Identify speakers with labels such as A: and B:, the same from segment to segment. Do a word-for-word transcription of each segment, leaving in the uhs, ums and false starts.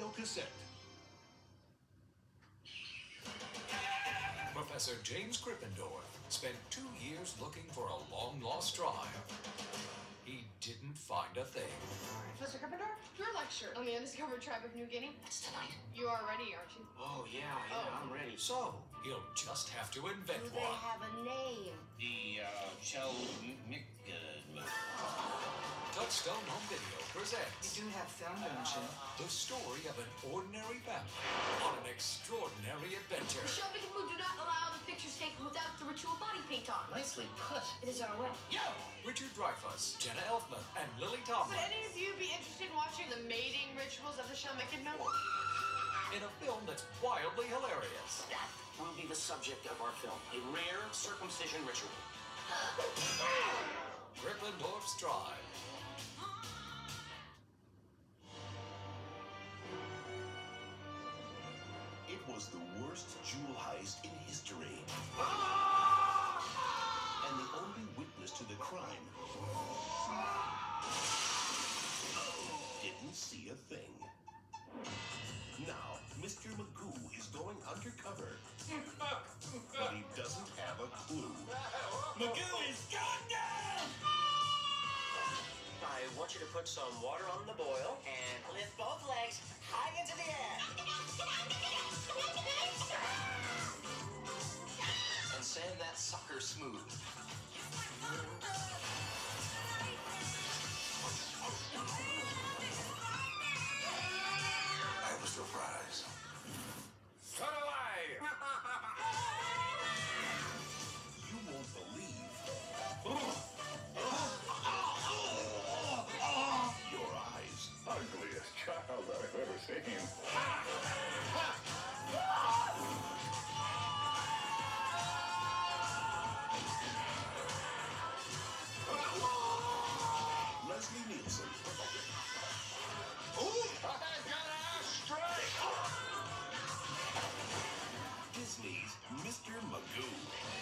A: video cassette.
B: Professor James Gryffindor spent two years looking for a long-lost tribe. He didn't find a thing.
C: Professor Gryffindor, your lecture on the undiscovered tribe of New Guinea.
D: It's tonight.
C: You are ready, aren't you?
D: Oh, yeah, yeah,
C: Oh.
D: I'm ready.
B: So, he'll just have to invent
E: Do they
B: one.
E: have a name?
D: The, uh, Shell Mick, uh,
B: Touchstone Home Video presents
F: You do have film dimension.
B: the story of an ordinary family on an extraordinary adventure.
G: The Shelby Moo do not allow the pictures taken without the ritual body paint on.
D: nicely put.
G: It is our way.
D: Yo!
B: Richard Dreyfuss, Jenna Elfman, and Lily Tomlin
C: Would any of you be interested in watching the mating rituals of the Shelmicked-Moo?
B: in a film that's wildly hilarious.
D: That will be the subject of our film. A rare circumcision ritual.
B: Gryffindor's Tribe.
A: It was the worst jewel heist in history. And the only witness to the crime didn't see a thing. Now, Mister Magoo is going undercover, but he doesn't have a clue.
D: Magoo is gone down! I want you to put some water on the boil and lift both legs high into the air. And sand that sucker smooth.
A: I have a surprise.
D: So do I!
A: You won't believe your eyes.
H: Ugliest child I've ever seen.
A: Leslie Nielsen. Disney's Mister Magoo.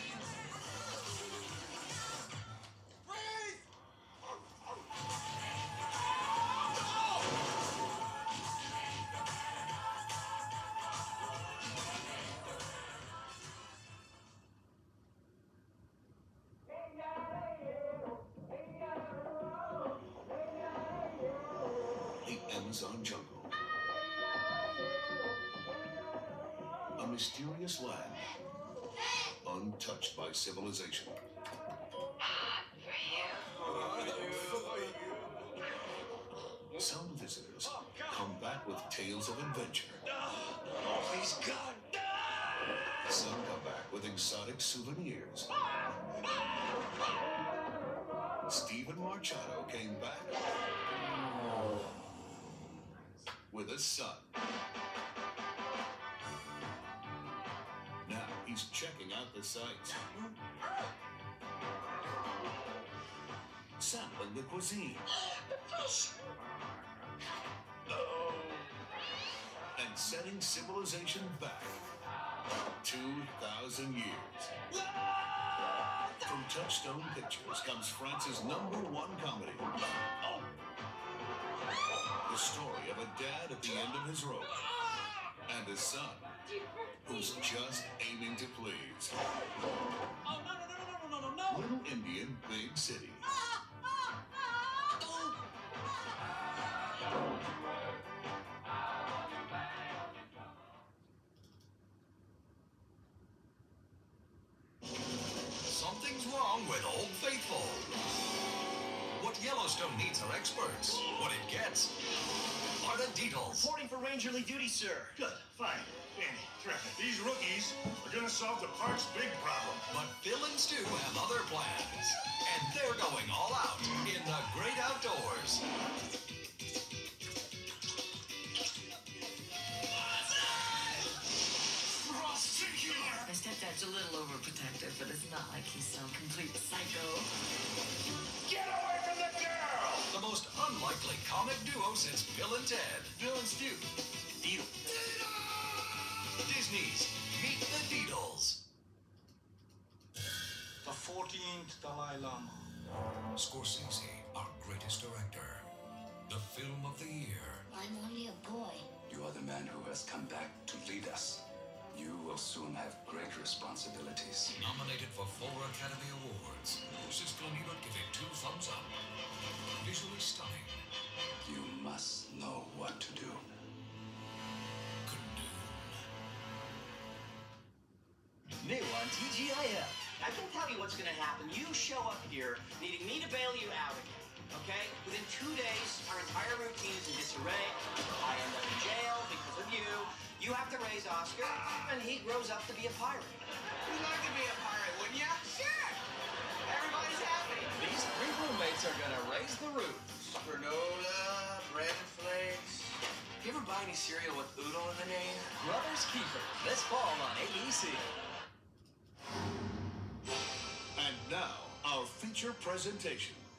A: The Amazon jungle. A mysterious land untouched by civilization. Some visitors come back with tales of adventure.
D: Oh, he's gone!
A: Some come back with exotic souvenirs. Stephen Marchado came back with a son. Now he's checking out the sights, sampling the cuisine, and setting civilization back two thousand years. From Touchstone Pictures comes France's number one comedy. The story of a dad at the end of his rope and a son who's just aiming to please.
D: Oh, no, no, no, no, no, no, no, no!
A: Little Indian, big city.
B: Something's wrong with Old Faithful. What Yellowstone needs are experts. What it gets are the Deedles.
D: Reporting for rangerly duty, sir.
H: Good, fine. Danny, terrific. These rookies are gonna solve the park's big problem.
B: But Phil and Stu have other plans. And they're going all out in the great outdoors.
F: My stepdad's a little overprotective, but it's not like he's some complete psycho.
D: Get away from the girl!
B: The most unlikely comic duo since Bill and Ted.
D: Bill and Stu. Deedle.
B: Disney's Meet the Deedles.
I: The fourteenth Dalai Lama.
B: Scorsese, our greatest director. The film of the year.
E: I'm only a boy. You are the man who has come back to lead us. You will soon have great responsibilities.
B: Nominated for four Academy Awards. Siskel and Ebert give it two thumbs up. Visually stunning.
E: You must know what to do.
D: New on T G I F. I can tell you what's going to happen. You show up here needing me to bail you out again, okay? Within two days, our entire routine is in disarray. I end up in jail because of you. You have to raise Oscar, and he grows up to be a pirate.
J: You'd like to be a pirate, wouldn't you? Sure. Everybody's happy.
D: These three roommates are going to raise the roof.
J: Granola, bread and flakes.
D: You ever buy any cereal with oodle in the name? Brothers Keeper, this fall on A B C.
A: And now, our feature presentation.